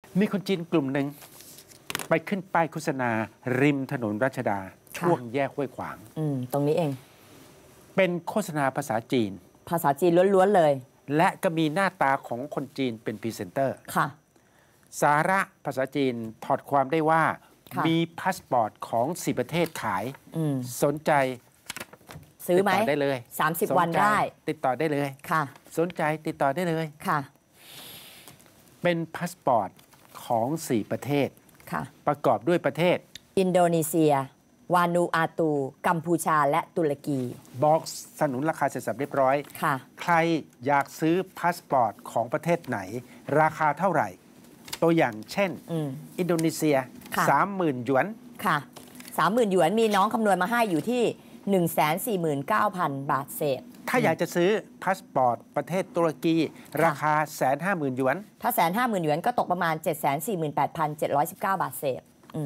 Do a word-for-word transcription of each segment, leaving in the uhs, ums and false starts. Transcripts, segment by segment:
มีคนจีนกลุ่มหนึ่งไปขึ้นป้ายโฆษณาริมถนนรัชดาช่วงแยกห้วยขวางอืมตรงนี้เองเป็นโฆษณาภาษาจีนภาษาจีนล้วนๆเลยและก็มีหน้าตาของคนจีนเป็นพรีเซนเตอร์ค่ะสาระภาษาจีนถอดความได้ว่ามีพาสปอร์ตของสี่ประเทศขายสนใจซื้อไหมได้เลยสามสิบวันได้ติดต่อได้เลยค่ะสนใจติดต่อได้เลยค่ะเป็นพาสปอร์ตของสี่ประเทศค่ะประกอบด้วยประเทศอินโดนีเซียวานูอาตูกัมพูชาและตุรกีบอกสนุนราคาเสร็จสับเรียบร้อยค่ะใครอยากซื้อพาสปอร์ตของประเทศไหนราคาเท่าไหร่ตัวอย่างเช่นออินโดนีเซียสามหมื่นหยวนค่ะสามหมื่นหยวนมีน้องคำนวณมาให้อยู่ที่หนึ่งแสนสี่หมื่นเก้าพันบาทเศษถ้าอยากจะซื้อพาสปอร์ตประเทศตุรกีราคาแสนห้าหมื่นหยวนถ้าแสนห้าหมื่นหยวนก็ตกประมาณเจ็ดแสนสี่หมื่นแปดพันเจ็ดร้อยสิบเก้าบาทเศษ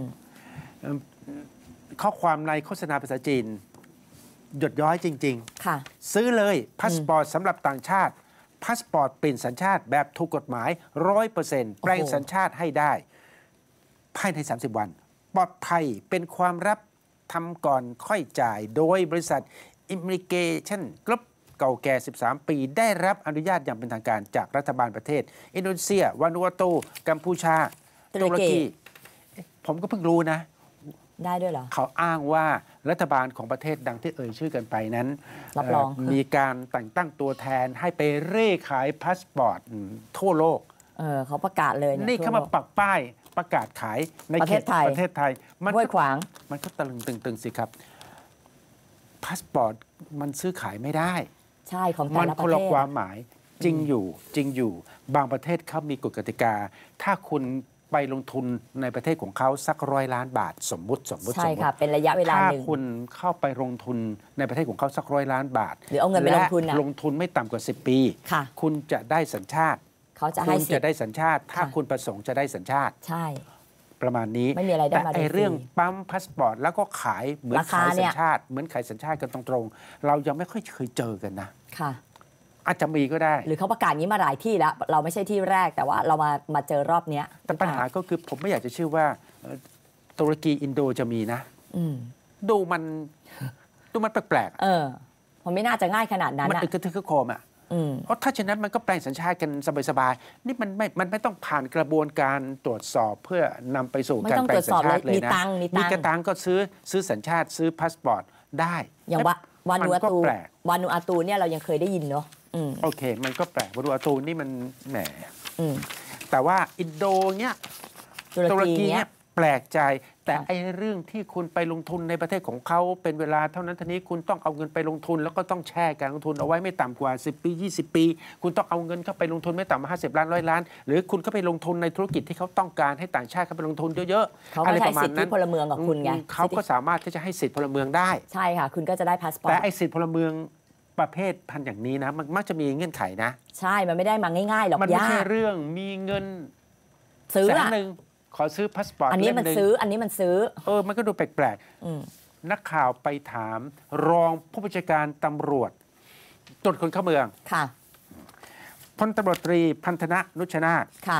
ข้อความในโฆษณาภาษาจีนหยดย้อยจริงๆค่ะซื้อเลยพาสปอร์ตสำหรับต่างชาติพาสปอร์ตเปลี่ยนสัญชาติแบบถูกกฎหมาย ร้อยเปอร์เซ็นต์ แปลงสัญชาติให้ได้ภายในสามสิบวันปลอดภัยเป็นความลับทำก่อนค่อยจ่ายโดยบริษัท Immigration Group เก่าแก่สิบสามปีได้รับอนุญาตอย่างเป็นทางการจากรัฐบาลประเทศอินโดนีเซียวานูอาตูกัมพูชาตุรกีผมก็เพิ่งรู้นะได้ด้วยเหรอเขาอ้างว่ารัฐบาลของประเทศดังที่เอ่ยชื่อกันไปนั้นรับรองมีการแต่งตั้งตัวแทนให้ไปเร่ขายพาสปอร์ตทั่วโลกเออเขาประกาศเลยนี่เขามาปักป้ายประกาศขายในประเทศไทยประเทศไทยห้วยขวางมันก็ตะลึงตึงๆสิครับพาสปอร์ตมันซื้อขายไม่ได้ใช่ของแต่ละประเทศมันคนละความหมายจริงอยู่จริงอยู่บางประเทศเขามีกฎกติกาถ้าคุณไปลงทุนในประเทศของเขาสักร้อยล้านบาทสมมุติสมมุติใช่ค่ะเป็นระยะเวลาหนึ่งถ้าคุณเข้าไปลงทุนในประเทศของเขาสักร้อยล้านบาทหรือเอาเงินไปลงทุนและลงทุนไม่ต่ำกว่าสิบปีคุณจะได้สัญชาติเขาจะให้คุณจะได้สัญชาติถ้าคุณประสงค์จะได้สัญชาติใช่ประมาณนี้ไม่มีอะไรได้มาแต่ไอ้เรื่องปั๊มพาสปอร์ตแล้วก็ขายเหมือนขายสัญชาติเหมือนขายสัญชาติกันตรงๆเรายังไม่ค่อยเคยเจอกันนะค่ะอาจจะมีก็ได้หรือเขาประกาศนี้มาหลายที่แล้วเราไม่ใช่ที่แรกแต่ว่าเรามามาเจอรอบนี้แต่ปัญหาก็คือผมไม่อยากจะเชื่อว่าตุรกีอินโดจะมีนะดูมันดูมันแปลกๆเออมันไม่น่าจะง่ายขนาดนั้นมันอึกกระทึกกระโคมอ่ะเพราะถ้าฉะนั้นมันก็แปลงสัญชาติกันสบายๆนี่มันไม่มันไม่ต้องผ่านกระบวนการตรวจสอบเพื่อนำไปสู่การแปลงสัญชาติเลยนะมีกระตังก็ซื้อซื้อสัญชาติซื้อพาสปอร์ตได้อย่างว่าวานูอาตูวานูอาตูเนี่ยเรายังเคยได้ยินเนาะโอเคมันก็แปลกวานูอาตูนี่มันแหมแต่ว่าอินโดเนี่ยตุรกีเนี่ยแปลกใจแต่ไอ้เรื่องที่คุณไปลงทุนในประเทศของเขาเป็นเวลาเท่านั้นเท่านี้คุณต้องเอาเงินไปลงทุนแล้วก็ต้องแช่การลงทุนเอาไว้ไม่ต่ำกว่าสิบปียี่สิบปีคุณต้องเอาเงินเข้าไปลงทุนไม่ต่ำกว่าห้าสิบล้านร้อยล้านหรือคุณก็ไปลงทุนในธุรกิจที่เขาต้องการให้ต่างชาติเข้าไปลงทุนเยอะๆอะไรประมาณนั้นพลเมืองกับคุณไงเขาก็สามารถที่จะให้สิทธิพลเมืองได้ใช่ค่ะคุณก็จะได้พาสปอร์ตแต่ไอ้สิทธิพลเมืองประเภทพันอย่างนี้นะมันมักจะมีเงื่อนไขนะใช่มันไม่ได้มาง่ายๆหรอกมันไม่ใช่เรื่องมีเงินซื้อแสนหนึ่งขอซื้อพาสปอร์ตอันนี้มันซื้ออันนี้มันซื้อเออมันก็ดูแปลกๆนักข่าวไปถามรองผู้บัญชาการตำรวจตรวจคนเข้าเมืองค่ะพลตำรวจตรีพันธนะนุชนาถค่ะ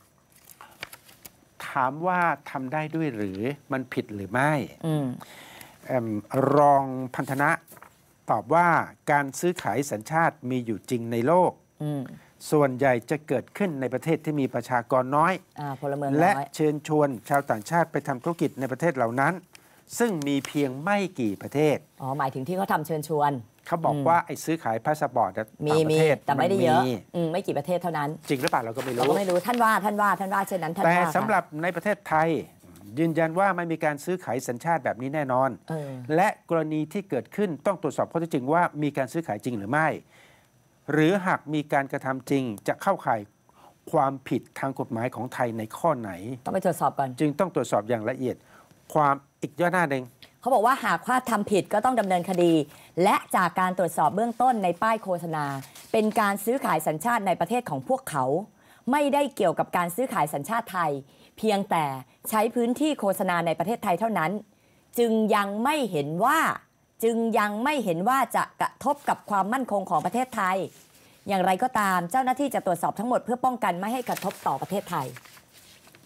ถามว่าทำได้ด้วยหรือมันผิดหรือไม่รองพันธนะตอบว่าการซื้อขายสัญชาติมีอยู่จริงในโลกส่วนใหญ่จะเกิดขึ้นในประเทศที่มีประชากรน้อยและเชิญชวนชาวต่างชาติไปทำธุรกิจในประเทศเหล่านั้นซึ่งมีเพียงไม่กี่ประเทศอ๋อหมายถึงที่เขาทำเชิญชวนเขาบอกว่าไอ้ซื้อขายพาสปอร์ตมีมีแต่ไม่ได้เยอะไม่กี่ประเทศเท่านั้นจริงหรือเปล่าเราก็ไม่รู้เราก็ไม่รู้ท่านว่าท่านว่าท่านว่าเช่นนั้นแต่สำหรับในประเทศไทยยืนยันว่าไม่มีการซื้อขายสัญชาติแบบนี้แน่นอนและกรณีที่เกิดขึ้นต้องตรวจสอบข้อเท็จจริงว่ามีการซื้อขายจริงหรือไม่หรือหากมีการกระทำจริงจะเข้าข่ายความผิดทางกฎหมายของไทยในข้อไหนต้องไปตรวจสอบก่อนจึงต้องตรวจสอบอย่างละเอียดความอีกย่อหน้าหนึ่งเขาบอกว่าหากว่าทำผิดก็ต้องดำเนินคดีและจากการตรวจสอบเบื้องต้นในป้ายโฆษณาเป็นการซื้อขายสัญชาติในประเทศของพวกเขาไม่ได้เกี่ยวกับการซื้อขายสัญชาติไทยเพียงแต่ใช้พื้นที่โฆษณาในประเทศไทยเท่านั้นจึงยังไม่เห็นว่าจึงยังไม่เห็นว่าจะกระทบกับความมั่นคงของประเทศไทยอย่างไรก็ตามเจ้าหน้าที่จะตรวจสอบทั้งหมดเพื่อป้องกันไม่ให้กระทบต่อประเทศไทย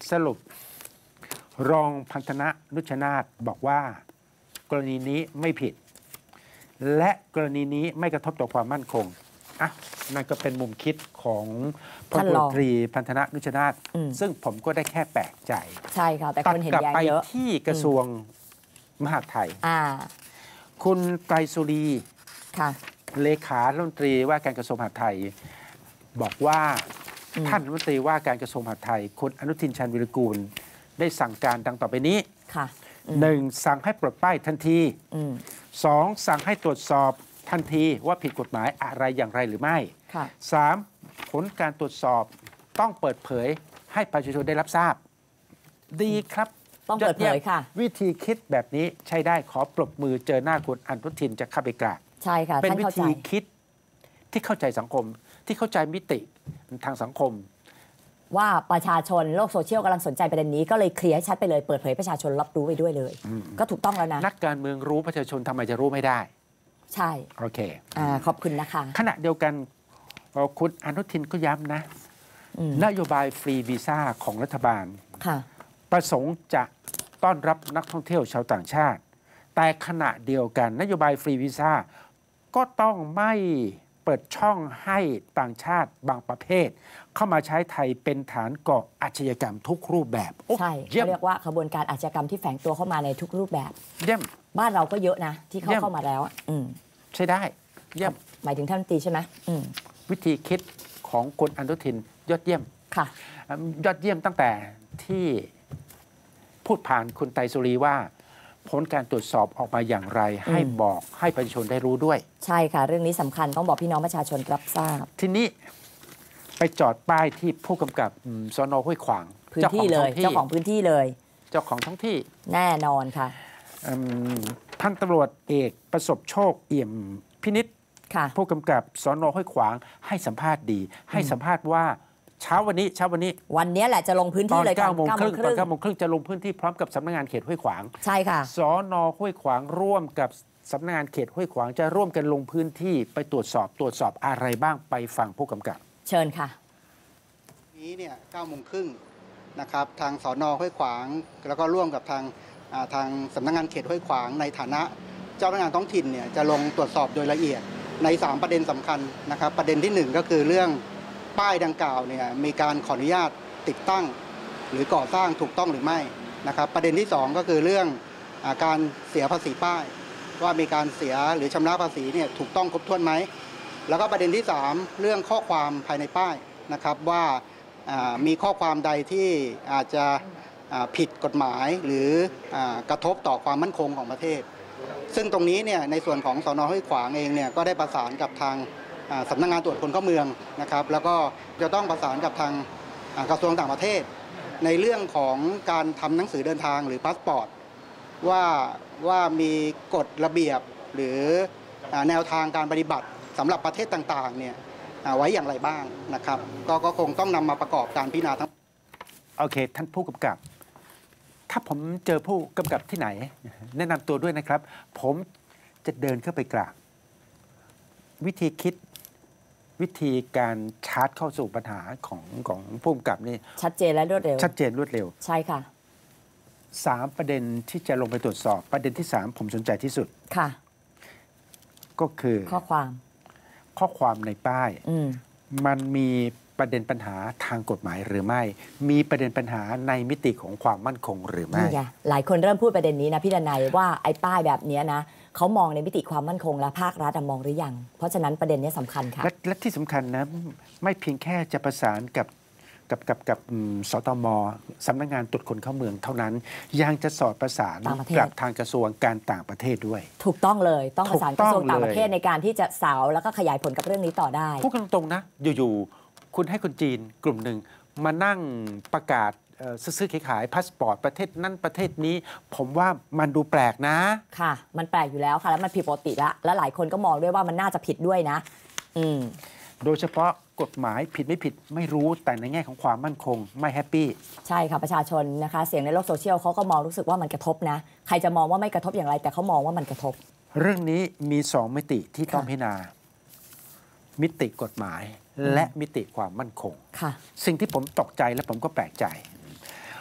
สรุปรองพันธนะนุชนาธบอกว่ากรณีนี้ไม่ผิด และกรณีนี้ไม่กระทบต่อความมั่นคงอ่ะนั่นก็เป็นมุมคิดของพลท่านตรรีองตรีพันธนะนุชนาธอืมซึ่งผมก็ได้แค่แปลกใจใช่ค่ะ แต่ตัคดนเห็นกลับแย้งไปเยอะที่กระทรวงมหาดไทยอ่าคุณไตรสุรีค่ะเลขารัฐมนตรีว่าการกระทรวงมหาดไทย บอกว่าอืมท่านรัฐมนตรีว่าการกระทรวงมหาดไทยคุณอนุทินชาญวิรุฬกูล ได้สั่งการดังต่อไปนี้ค่ะอืมหนึ่งสั่งให้ปลดป้ายทันทีอืมสองสั่งให้ตรวจสอบทันทีว่าผิดกฎหมายอะไรอย่างไรหรือไม่ค่ะสามผลการตรวจสอบต้องเปิดเผยให้ประชาชนได้รับทราบ ดีครับต้องเปิดเผยค่ะวิธีคิดแบบนี้ใช้ได้ขอปรบมือเจอหน้าคุณอนุทินจะเข้าไปกราบใช่ค่ะเป็นท่านวิเข้าใจธีคิดที่เข้าใจสังคม ที่เข้าใจมิติทางสังคมว่าประชาชนโลกโซเชียลกำลังสนใจประเด็นนี้ก็เลยเคลียร์ให้ชัดไปเลย เปิดเผยประชาชนรับรู้ไปด้วยเลย ก็ถูกต้องแล้วนะนักการเมืองรู้ประชาชนทำไมจะรู้ไม่ได้ใช่โอเคอ่าขอบคุณนะคะขณะเดียวกันเอ่อคุณอนุทินก็ย้ำนะอืมนโยบายฟรีวีซ่าของรัฐบาลค่ะประสงค์จะต้อนรับนักท่องเที่ยวชาวต่างชาติ แต่ขณะเดียวกันนโยบายฟรีวีซ่าก็ต้องไม่เปิดช่องให้ต่างชาติบางประเภท เข้ามาใช้ไทยเป็นฐานก่ออาชญากรรมทุกรูปแบบโอ้ใช่เยี่ยมเขาเรียกว่าขบวนการอาชญากรรมที่แฝงตัวเข้ามาในทุกรูปแบบเยี่ยมบ้านเราก็เยอะนะ ที่เขาเยี่ยมเข้ามาแล้วอะอืมใช้ได้ เยี่ยมหมายถึงท่านรัฐมนตรีใช่ไหมอืมวิธีคิดของคุณอนุทินยอดเยี่ยมค่ะยอดเยี่ยมตั้งแต่ที่พูดผ่านคุณไตรสุรีว่า ผลการตรวจสอบออกมาอย่างไร ให้บอกให้ประชาชนได้รู้ด้วยใช่ค่ะ เรื่องนี้สำคัญต้องบอกพี่น้องประชาชนรับทราบทีนี้ไปจอดป้ายที่ผู้กำกับอืมสนห้วยขวางพื้นที่เลยเจ้าเจ้าขขออง งท้องที่พื้นที่เลยเจ้าของท้องที่แน่นอนค่ะอืมพันตำรวจเอกประสบโชคเอี่ยมพินิษค่ะผู้กำกับสนห้วยขวางให้สัมภาษณ์ดี ให้สัมภาษณ์ว่าเช้าวันนี้เช้าวันนี้วันนี้แหละจะลงพื้นตที่อนเลยเก้าโมงครึ่งตอนงเก้าโมงครึ่งจะลงพื้นที่พร้อมกับสำนักงานเขตห้วยขวางใช่ค่ะสนห้วยขวางร่วมกับสำนักงานเขตห้วยขวางจะร่วมกันลงพื้นที่ไปตรวจสอบตรวจสอบอะไรบ้างไปฟังผู้กำกับเชิญค่ะนี้เนี่ยเก้าโมงครึ่งนะครับทางสอนอห้วยขวาง แล้วก็ร่วมกับทางอ่าทางสำนักงานเขตห้วยขวาง ในฐานะเจ้าพนักงานท้องถิ่นเนี่ยจะลงตรวจสอบโดยละเอียดในสามประเด็นสำคัญนะครับประเด็นที่หนึ่งก็คือเรื่องป้ายดังกล่าวเนี่ยมีการขออนุญาตติดตั้ง หรือก่อสร้างถูกต้องหรือไม่นะครับประเด็นที่สองก็คือเรื่องอาการเสียภาษีป้าย ว่ามีการเสียหรือชำระภาษีเนี่ยถูกต้องครบถ้วนไหมแล้วก็ประเด็นที่สามเรื่องข้อความภายในป้ายนะครับว่าอ่ามีข้อความใดที่อาจจะอ่าผิดกฎหมายหรืออากระทบต่อความมั่นคงของประเทศ ซึ่งตรงนี้เนี่ยในส่วนของสนห้วยขวางเองเนี่ยก็ได้ประสานกับทางอ่าสำนักงานตรวจคนเข้าเมืองนะครับแล้วก็จะต้องประสานกับทางอ่ากระทรวงต่างประเทศ ในเรื่องของการทำหนังสือเดินทางหรือพาสปอร์ตว่าว่ามีกฎระเบียบหรืออ่าแนวทางการปฏิบัติสำหรับประเทศต่างๆเนี่ยอ่าไว้อย่างไรบ้างนะครับก็ก็คงต้องนำมาประกอบการพิจารณาทั้งโอเค ท่านผู้กำกับ ถ้าผมเจอผู้กำกับที่ไหน แนะนำตัวด้วยนะครับ ผมจะเดินเข้าไปกราบ วิธีคิดวิธีการชาร์จเข้าสู่ปัญหาของของผู้กำกับนี่ชัดเจนและรวดเร็วชัดเจนรวดเร็วใช่ค่ะสามประเด็นที่จะลงไปตรวจสอบ ประเด็นที่สามผมสนใจที่สุดค่ะก็คือข้อความข้อความในป้ายอืมมันมีประเด็นปัญหาทางกฎหมายหรือไม่ มีประเด็นปัญหาในมิติของความมั่นคงหรือไม่นี่ไงหลายคนเริ่มพูดประเด็นนี้นะพี่ดนัยว่าไอ้ป้ายแบบเนี้ยนะเขามองในมิติความมั่นคงและภาครัฐอะมองหรือยัง เพราะฉะนั้นประเด็นนี้สำคัญค่ะและและที่สำคัญนะไม่เพียงแค่จะประสานกับกับกับกับอืมสตมสำนักงานตรวจคนเข้าเมืองเท่านั้น ยังจะสอดประสานต่างประเทศกับทางกระทรวงการต่างประเทศด้วยถูกต้องเลยต้องประสานกระทรวงถูกต้องต่างประเทศเลยในการที่จะสาวแล้วก็ขยายผลกับเรื่องนี้ต่อได้พูดกันตรงๆนะ อยู่ๆคุณให้คนจีนกลุ่มหนึ่งมานั่งประกาศเอ่อซื้อๆขายๆพาสปอร์ตประเทศนั้นประเทศนี้ ผมว่ามันดูแปลกนะค่ะ มันแปลกอยู่แล้วค่ะ แล้วมันผิดปกติละและหลายคนก็มองด้วยว่ามันน่าจะผิดด้วยนะ อืมโดยเฉพาะกฎหมายผิดไม่ผิดไม่รู้แต่ในแง่ของความมั่นคงไม่แฮปปี้ใช่ค่ะประชาชนนะคะ เสียงในโลกโซเชียลเขาก็มองรู้สึกว่ามันกระทบนะ ใครจะมองว่าไม่กระทบอย่างไร แต่เขามองว่ามันกระทบเรื่องนี้มีสองมิติที่ต้องค่ะพิจารณา มิติกฎหมายและมิติความมั่นคงค่ะสิ่งที่ผมตกใจและผมก็แปลกใจ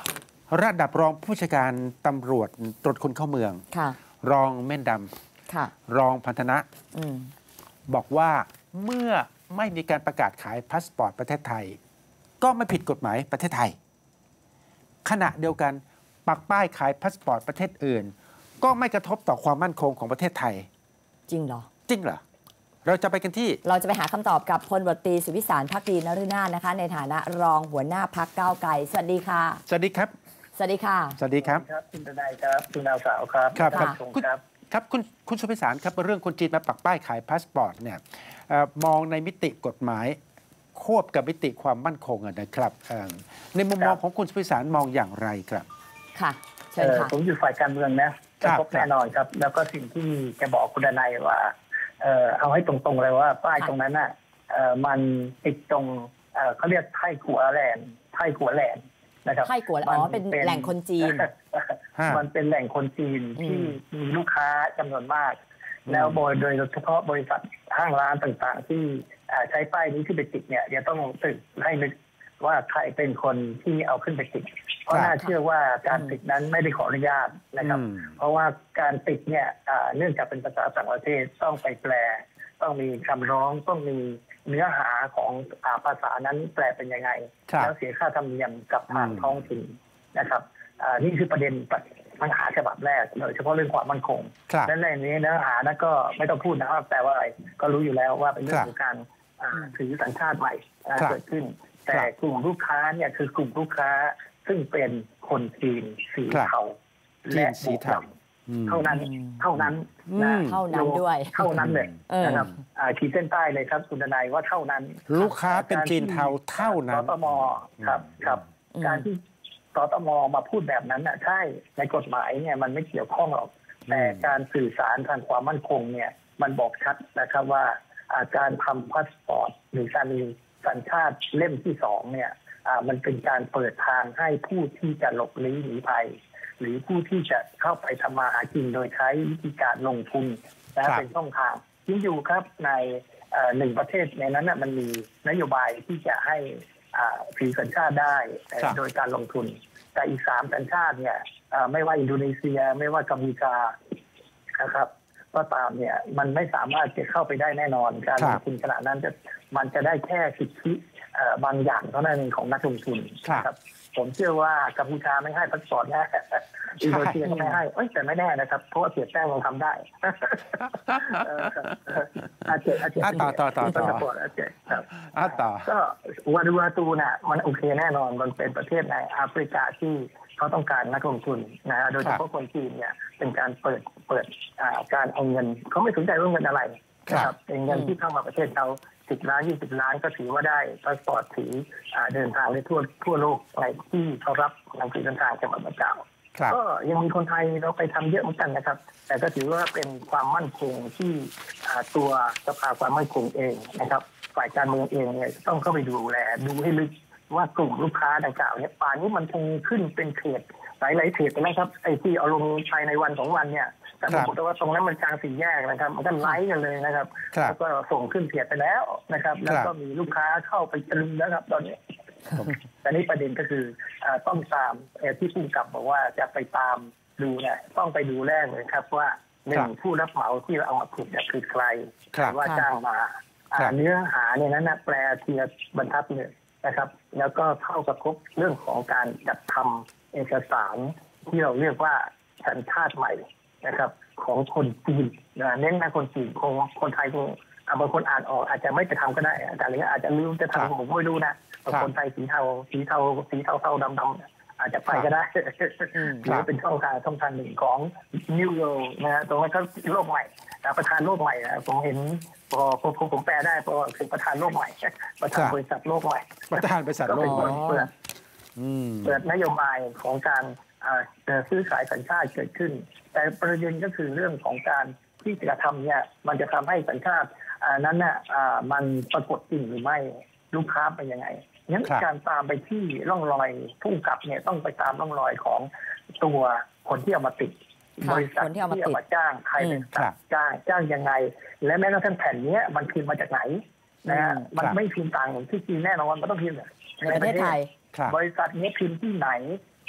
ระดับรองผู้จัดการตำรวจตรวจคนเข้าเมืองค่ะรองเม่นดค่ะำรองพันธนะอืมบอกว่าเมื่อไม่มีการประกาศขายพาสปอร์ตประเทศไทย ก็ไม่ผิดกฎหมายประเทศไทย ขณะเดียวกันปักป้ายขายพาสปอร์ตประเทศอื่น ก็ไม่กระทบต่อความมั่นคงของประเทศไทยจริงเหรอจริงเหรอ เราจะไปกันที่เราจะไปหาคำตอบกับพลตำรวจตรีสุวิสารภักดีนฤนาถนะคะในฐานะรองหัวหน้าพักก้าวไกลสวัสดีค่ะสวัสดีครับสวัสดีค่ะสวัสดีครับครับคุณทนายครับคุณดาวสาวครับครับท่านครับผู้ชมคุณครับครับคุณคุณสุพิสารครับเรื่องคนจีนมาปักป้ายขายพาสปอร์ตเนี่ยเอ่อมองในมิติกฎหมายควบกับมิติความมั่นคงอะนะครับเอ่อในมุมมองของคุณสุพิสารมองอย่างไรครับค่ะเชิญเอ่อค่ะผมอยู่ฝ่ายการเมืองนะครับ พบแน่นอนครับ แล้วก็สิ่งที่จะบอกคุณทนายว่าเอ่อเอาให้ตรงๆเลยว่าป้ายค่ะตรงนั้นน่ะเอ่อมันติดตรงเอ่อเขาเรียกไทกัวแลนด์ไทกัวแลนด์นะครับไทกัวอ๋อเป็นแหล่งคนจีนฮะมันเป็นแหล่งคนจีนอืมที่มีลูกค้าจำนวนมาก แล้วโดยโดยเฉพาะบริษัทห้างร้านต่างๆ ที่อ่าใช้ป้ายนี้ที่ไปติดเนี่ยจะต้องตึกให้นึกว่าใครเป็นคนที่เอาขึ้นไปติด เพราะครับน่าเชื่อว่าการติดนั้นไม่ได้ขออนุญาตนะครับอืมเพราะว่าการติดเนี่ยอ่าเนื่องจากเป็นภาษาต่างประเทศต้องไปแปล ต้องมีคำร้องต้องมีเนื้อหาของอาภาษานั้นแปลเป็นยังไงครับแล้วเสียค่าธรรมเนียมกับทางอืมท้องถิ่นนะครับอ่านี่คือประเด็นปัญหาฉบับแรกโดยเฉพาะเรื่องความมั่นคงครับและในนี้เนื้อหานั้นก็ไม่ต้องพูดนะว่าแปลว่าอะไรก็รู้อยู่แล้วว่าเป็นเรื่อครังบของการอ่าถือสัญชาติใหม่อ่าครับเกิดขึ้น แต่กลุ่มลูกค้าเนี่ยคือกลุ่มลูกค้าซึ่งเป็นคนจีนสีครับเทาจีและนสีเทาดอืมำเท่านั้นอืมเท่านั้นอืมนะเท่านั้นด้วยเท่านั้นเลยเออนะครับอ่าขีดเส้นใต้เลยครับคุณทนายว่าเท่านั้นลูกค้าเป็นจีนเทาเท่านั้นสตมครับครับอืมการที่สตมมาพูดแบบนั้นน่ะใช่ในกฎหมายเนี่ยมันไม่เกี่ยวข้องหรอก แต่การสื่อสารทางความมั่นคงเนี่ยมันบอกชัดนะครับว่าอ่าการทำพาสปอร์ตหรือการมีสัญชาติเล่มที่สองเนี่ยอ่ามันเป็นการเปิดทางให้ผู้ที่จะหลบลี้หนีภัย หรือผู้ที่จะเข้าไปทำมาหากินโดยใช้วิธีการลงทุนนะเป็นช่องทางยิ่งอยู่ครับในเอ่อหนึ่งประเทศในนั้นนะมันมีนโยบายที่จะให้อ่าถือสัญชาติได้เอ่อครับโดยการลงทุน แต่อีกสามสัญชาติเนี่ยอ่าไม่ว่าอินโดนีเซียไม่ว่ากัมพูชานะครับก็ตามเนี่ยมันไม่สามารถจะเข้าไปได้แน่นอนการคลรังบทุนขนาดนั้นจะมันจะได้แค่สิทธิเอ่อบางอย่างเท่านั้นเองของนักลงทุนครับนะครับผมเชื่อว่ากัมพูชาไม่ให้พาสปอร์ตแน่อินโดนีเซียก็ไม่ให้เอ้ยแต่ไม่แน่นะครับเพราะว่าเสียแป้งเราทำได้เอออาเจอาเจอ่ะต่อต่อต่อต่อพาสปอร์ตอาเจครับอ่ะต่อก็วาดูวาตูน่ะมันโอเคแน่นอนมันเป็นประเทศในแอฟริกาที่เขาต้องการนักลงทุนนะฮะโดยเฉพาะคนจีนเนี่ยเป็นการเปิดเปิดอ่าการเอาเงินเขาไม่สนใจว่าเงินอะไรนะครับเป็นเงินที่เข้ามาประเทศเขาสิบล้านยี่สิบล้านก็ถือว่าได้พาสปอร์ตถืออ่าเดินทางได้ทั่วทั่วโลกในที่เขารับหนังสือเดินทางจากประเจ้าครับก็ยังมีคนไทยเราไปทำเยอะเหมือนกันนะครับ แต่ก็ถือว่าเป็นความมั่นคงที่อ่าตัวสภาความมั่นคงเองนะครับฝ่ายการเมืองเองเนี่ยต้องเข้าไปดูแลดูให้ลึกว่ากลุ่มลูกค้าดังกล่าวเนี่ยป่านนี้มันคงขึ้นเป็นเขตหลายๆเขตนะครับไอ้ที่เอาลงภายในวันสองวันเนี่ยแต่ปรากฏว่าตรงนั้นมันกลางสี่แยกนะครับมันก็ไล่กันเลยนะครับครับแล้วก็ส่งขึ้นเพจไปแล้วนะครับ แล้วก็มีลูกค้าเข้าไปตะลึงแล้วครับตอนนี้ แต่นี่ประเด็นก็คืออ่าต้องตามเอ่อที่ผู้กำกับบอกว่าจะไปตามดูเนี่ยต้องไปดูแรกเลยครับว่าหนึ่ครังบผู้รับเหมาที่เราเอามาผิดเนี่ยคือใครครับว่าจ้างมาอ่าครับเนื้อหาเนี่ยนั้นนะแปลทีละบรรทัดเนี่ยนะครับ แล้วก็เข้ากับครบเรื่องของการจัดทำเอกสารที่เราเรียกว่าสัญชาติใหม่นะครับ ของคนจีนนะเน้นนะคนจีนคงคนไทยคงอ่าบางคนอ่านออกอาจจะไม่ไปทำก็ได้แต่อะไรเงี้ยอาจจะลืมจะครับทำผมก็ไม่รู้นะบางคนไทยสีเทาสีเทาสีเทาเทาดำดำอาจจะไปก็ได้อืมหรือเป็นช่องทางช่องทางหนึ่งของ New World นะฮะตรงนั้นก็โลกใหม่นะประธานโลกใหม่นะผมเห็นพอพอพอผมแปลได้เพราะว่าคือประธานโลกใหม่ประธานบริษัทโลกใหม่ประธานบริษัทก็โลเป็กนคนเปิดอืมเปิดนโยบายของการอ่าเอ่อซื้อขายสัญชาติเกิดขึ้น แต่ประเด็นก็คือเรื่องของการที่จะทำเนี่ยมันจะทำให้สัญชาติอ่านั้นน่ะอ่ามันปรากฏจริงหรือไม่ลูกค้าเป็นยังไงงั้นครับการตามไปที่ร่องรอยผู้กำกับเนี่ยต้องไปตามร่องรอยของตัวคนที่เอามาติดค่ะบริษัทคนที่เอามาติดที่เอามาจ้างใครเป็นครับจ้างจ้างยังไง และแม้กระทั่งแผ่นเนี้ยมันพิมพ์มาจากไหนนะฮะอืมมันครับไม่พิมพ์ต่างที่จีนแน่นอนมันต้องพิมพ์ในประเทศไทยครับบริษัทนี้พิมพ์ที่ไหน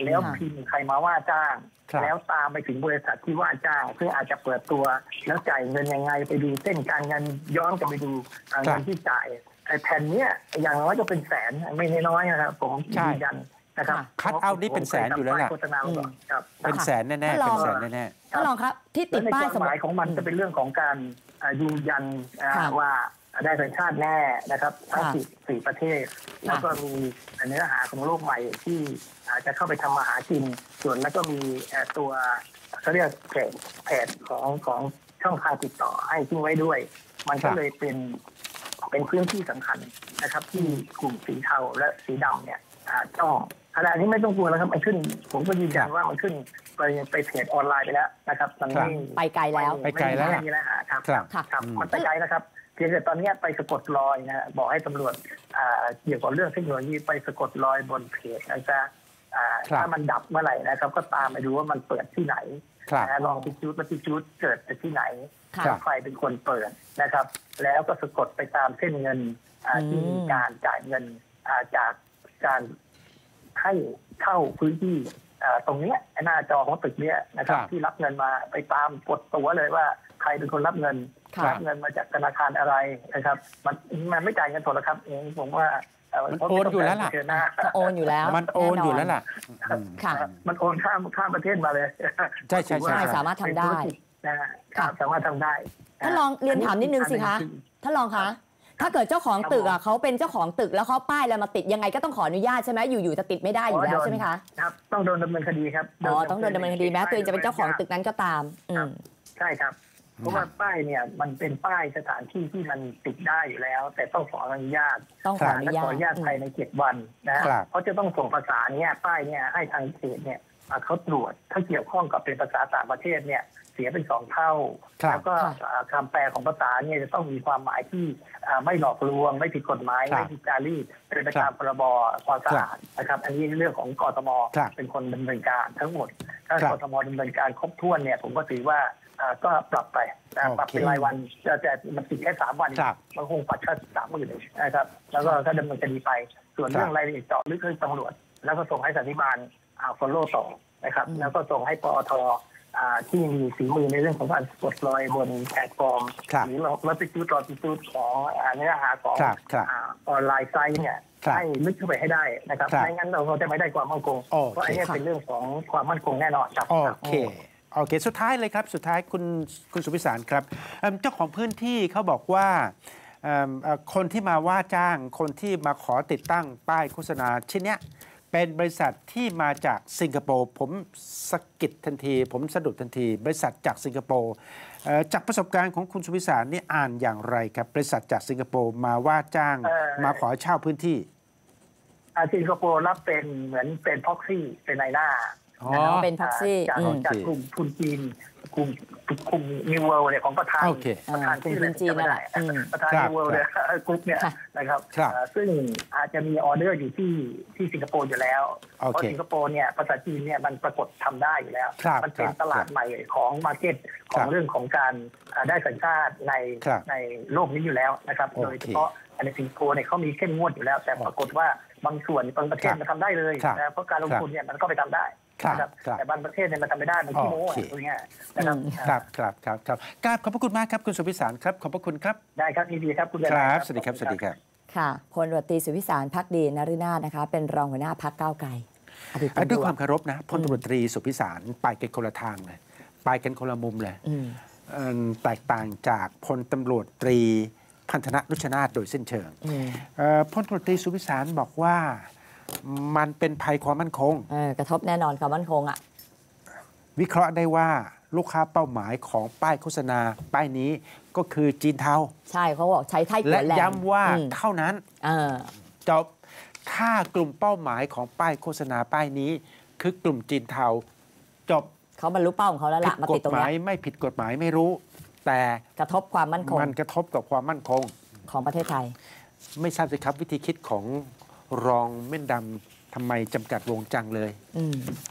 แล้วค่ะพิมพ์ใครมาว่าจ้างครับแล้วตามไปถึงบริษัทที่ว่าจ้างซึ่งอาจจะเปิดตัวแล้วจ่ายเงินยังไงไปดูเส้นการเงินย้อนกลับไปดูเงินที่จ่ายไอ้แผ่นเนี้ยอย่างน้อยก็เป็นแสนไม่น้อยนะครับผมยืนยันนะครับคัดเอาท์นี่เป็นแสนอยู่แล้วล่ะโฆษณามาก่อนครับเป็นแสนแน่ๆถ้าลเป็องนแสนแน่ท่านรองครับที่ติและดในป้ายกฎสหมุดมายของมันจะเป็นเรื่องของการอ่ายืนยันอ่าค่ะว่าได้สัญชาติแน่นะครับทั้งค่ะสี่สี่ประเทศ แล้วก็มีเนื้อหาของโลกใหม่ที่อาจจะเข้าไปทำมาหากินส่วนแล้วก็มีเอ่อตัวเขาเรียกเพจเพจของของช่องทางติดต่อให้ทิ้งไว้ด้วย มันครัก็บเลยเป็นเป็นพื้นที่สำคัญนะครับ ที่กลุ่มสีเทาและสีดำเนี่ยอ่าต้องขณะนี้ไม่ต้องกลัวแล้วครับมันขึ้น ผมก็ยืนยันว่ามันขึ้นไปไปเพจออนไลน์ไปแล้วนะครับมันไม่ไปไกลแล้วไปไกลแล้วล่ะม่มีแล้วครับครับค่ะครับอืมมันไปไกลแล้วครับเพียงแต่ตอนนี้ไปสะกดรอยนะฮะบอกให้ตำรวจอ่าเกี่ยวกับเรื่องเทคโนโลยีไปสะกดรอยบนเพจนะจ๊ะอ่าครับถ้ามันดับเมื่อไหร่นะครับ ก็ตามไปดูว่ามันเปิดที่ไหนครับนะลองพิจูดมาพิจูดเกิดจากที่ไหนค่ะครับใครเป็นคนเปิดนะครับ แล้วก็สะกดไปตามเส้นเงินอ่าอืมที่มีการจ่ายเงินอ่าจากการให้เข้าพื้นที่อ่าตรงเนี้ยหน้าจอของตึกเนี้ยนะครับครับที่รับเงินมาไปตามกดตัวเลยว่าใครเป็นคนรับเงินค่ะรับเงินมาจากธนาคารอะไรนะครับ มันมันไม่จ่ายเงินสดหรอกครับเองผมว่าเมันโอนอยู่แล้วล่ะเชิญหน้าก็โอนอยู่แล้วมันโอนอยู่แล้วล่ะอืมค่ะมันโอนข้ามข้ามประเทศมาเลยใช่ใช่ใช่ใช่สามารถทำได้เป็นธุรกิจนะฮะครับสามารถทำได้ท่านรองเรียนถามนิดนึงสิคะท่านรองคะถ้าเกิดเจ้าของตึกอ่ะเขาเป็นเจ้าของตึกแล้วเขาป้ายอะไรมาติดยังไงก็ต้องขออนุญาตใช่ไหมอยู่ๆจะติดไม่ได้อยู่แล้วใช่ไหมคะครับต้องโดนดำเนินคดีครับอ๋อต้องโดนดำเนินคดีแม้ตัวเองจะเป็นเจ้าของตึกนั้นก็ตาม อืมใช่ครับเพราะว่าป้ายเนี่ยมันเป็นป้ายสถานที่ที่มันติดได้อยู่แล้ว แต่ต้องขออนุญาตต้องขออนุและญาขอตอนุญาตภายในเจ็ดวันนะฮะครับเขาจะต้องส่งภาษาเนี่ยป้ายเนี่ยให้ทางเขตเนี่ยอ่าเขาตรวจถ้าเกี่ยวข้องกับเป็นภาษาต่างประเทศเนี่ยเสียเป็นสองเท่าครับแล้วก็อ่าคำแปลของภาษาเนี่ยจะต้องมีความหมายที่อ่าไม่หลอกลวงไม่ผิดกฎหมายครับไม่ผิดจารีตเป็นไปตามพรบความสะอาดนะครับ อันนี้เรื่องของกทมครับเป็นคนดำเนินการทั้งหมด ถ้าครับกทมดำเนินการครบถ้วนเนี่ยผมก็ถือว่าอ่าก็ปรับไปนะโอเคปรับเป็นรายวันจะจะมันติดแค่สามวันครับมันคงปัดแค่สามหมื่นเองนะครับ แล้วก็ก็ดำเนินคดีไป ส่วนเรื่องรายละเอียดเจาะลึกเรื่องตำรวจ แล้วก็ส่งให้สันติบาลอ่าฟอลโล่ต่อนะครับอืมแล้วก็ส่งให้ปอทอ่าที่มีฝีมือในเรื่องของการกดรอยบนแพลตฟอร์มครับหรือเราเราไปจูดรอยไปจูดของอ่าเนื้อหาของครับครับอ่าออนไลน์ไซต์เนี่ยครับให้ลึกเข้าไปให้ได้นะครับครับไม่งั้นเราก็จะไม่ได้ความมั่นคงโอเคเพราะอันนี้เป็นเรื่องของความมั่นคงแน่นอนครับโอเค โอเค สุดท้ายเลยครับ สุดท้ายคุณคุณสุพิสารครับเอิ่มเจ้าของพื้นที่เขาบอกว่าเอิ่มเอ่อคนที่มาว่าจ้าง คนที่มาขอติดตั้งป้ายโฆษณาชิ้นเนี้ยเป็นบริษัทที่มาจากสิงคโปร์ ผมสะกิดทันที ผมสะดุดทันที บริษัทจากสิงคโปร์เอ่อจากประสบการณ์ของคุณสุพิสารนี่อ่านอย่างไรครับ บริษัทจากสิงคโปร์มาว่าจ้างเอ่อมาขอเช่าพื้นที่อาสิงคโปร์รับเป็นเหมือนเป็นพ็อกซี่เป็นนายหน้าอ๋ออ๋อเป็น proxy จากอืมจากกลุ่มทุนจีนกลุ่มกลุ่มนิวเวิลด์เนี่ยของประธานโอเคประธานชื่ออะไรกลุ่มทุนจีนนั่นแหละอืมประธานครับนิวเวิลด์เนี่ยกรุ๊ปเนี่ยค่ะนะครับครับเอ่อซึ่งอาจจะมีออเดอร์อยู่ที่ที่สิงคโปร์อยู่แล้วโอเคเพราะสิงคโปร์เนี่ยภาษาจีนเนี่ยมันปรากฏทำได้อยู่แล้วครับมันเป็นครับตลาดใหม่ของมาร์เก็ตขครัองบเรื่องของการอ่าได้สัญชาติในครับในโลกนี้อยู่แล้วนะครับโอเคโดยเฉพาะในสิงคโปร์เนี่ยเขามีเข้มงวดอยู่แล้ว แต่ปรากฏว่าบางส่วนบางประเทศครับมันทำได้เลยครับนะเพราะการลงทุนเนี่ยมันก็ไปทำได้ครับนะครับครับแต่บางประเทศเนี่ยมันทำไม่ได้มันขี้โม้โออะเคตรงเนี้ยนะครับอืมครับครับครับครับกราบขอบพระคุณมากครับคุณสุพิสารครับ ขอบพระคุณครับได้ครับยินดีครับคุณคดนัยรับ สวัสดีครับ สวัสดีครับค่ะพลตำรวจตรีสุพิสารพักดีนฤนาถนะคะ เป็นรองหัวหน้าพักก้าวไกลอดีตอ่ะตำรด้วยวคจวามเคารพนะพลตำรวจตรีสุพิสารไปกันคนละทางเลย ไปกันคนละมุมเลยอืมเอิ่มแตกต่างจากพลตำรวจตรีพันธนะนุชนาถโดยสิ้นเชิงอืมเอ่อพลตำรวจตรีสุพิสารบอกว่ามันเป็นภัยความมั่นคงเออกระทบแน่นอนความมั่นคงอ่ะวิเคราะห์ได้ว่าลูกค้าเป้าหมายของป้ายโฆษณา ป้ายนี้ก็คือจีนเทาใช่เขาบอกใช้ไทยกัและวแหลมย้ำว่าอืมเท่านั้นเออจบถ้ากลุ่มเป้าหมายของป้ายโฆษณาป้ายนี้ คือกลุ่มจีนเทาจบเขาบรรลุเป้าของเขาแล้วผิล่ะดมาก ติดฎตรงหมาเนี้ยยไม่ผิดกฎหมายไม่รู้ แต่กระทบความมั่นคงมันกระทบกับความมั่นคงของประเทศไทยไม่ทราบสิครับวิธีคิดของรองเม่นดำทำไมจำกัดวงจังเลยอืม